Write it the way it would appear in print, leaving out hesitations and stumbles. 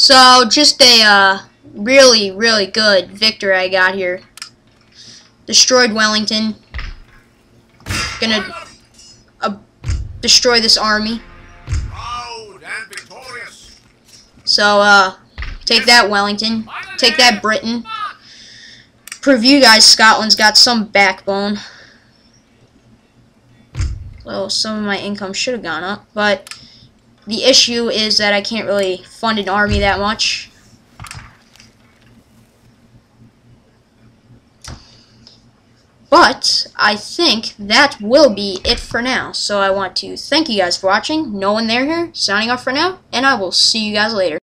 So, just a really, really good victory I got here. Destroyed Wellington. Gonna destroy this army. Proud and victorious. So, take that, Wellington. Take that, Britain. Prove you guys Scotland's got some backbone. So, some of my income should have gone up, but the issue is that I can't really fund an army that much. But I think that will be it for now. So I want to thank you guys for watching. No one there here, signing off for now, and I will see you guys later.